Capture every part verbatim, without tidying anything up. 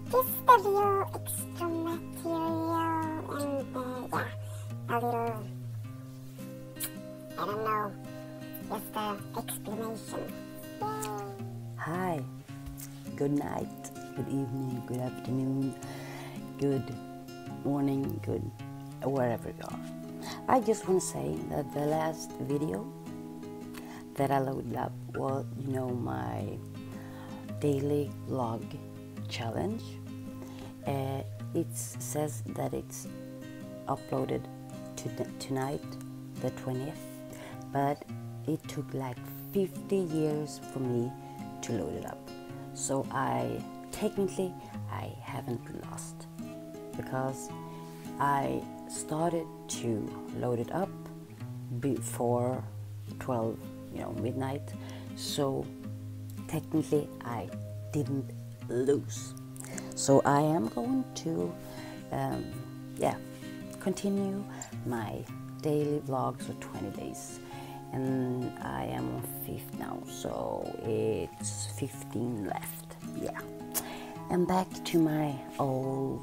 this video extra material and uh, yeah, a little, I don't know, just a explanation. Yay. Hi, good night, good evening, good afternoon, good morning, good wherever you are. I just want to say that the last video that I loaded up was, you know, my daily vlog challenge. Uh, it says that it's uploaded to tonight, the twentieth, but it took like fifty years for me to load it up. So I technically I haven't lost, because I started to load it up before twelve, you know, midnight. So technically I didn't lose. So I am going to um, yeah continue my daily vlogs for twenty days, and I am on fifth now, so it's fifteen left. Yeah, and back to my old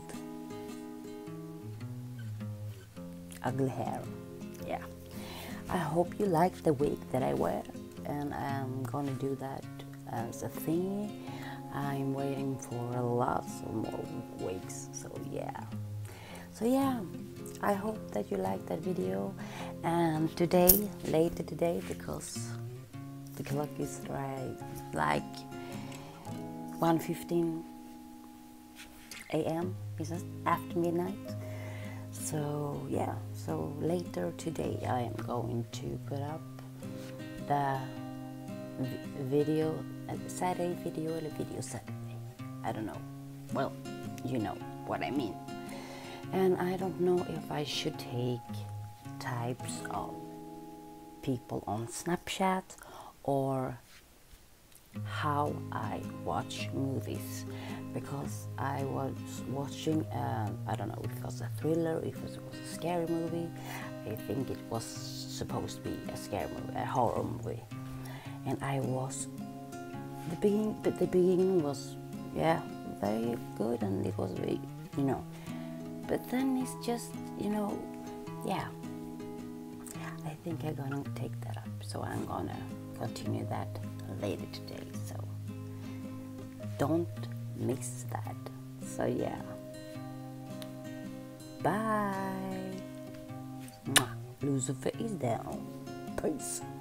ugly hair. Yeah, I hope you like the wig that I wear, and I'm gonna do that as a thing. I'm waiting for lots of more wigs, so yeah. So yeah, I hope that you like that video. And today, later today, because the clock is right like one fifteen a m, is it after midnight? So yeah, so later today I am going to put up the video, a Saturday video or a video Saturday. I don't know. Well, you know what I mean. And I don't know if I should take types of people on Snapchat or how I watch movies, because I was watching uh, I don't know if it was a thriller, if it was a scary movie. I think it was supposed to be a scary movie, a horror movie, and I was the beginning but the beginning was yeah very good, and it was very, you know, but then it's just, you know, yeah, I think I'm gonna take that up, so I'm gonna continue that later today, so don't miss that. So yeah, bye. Mwah. Lucifer is down. Peace.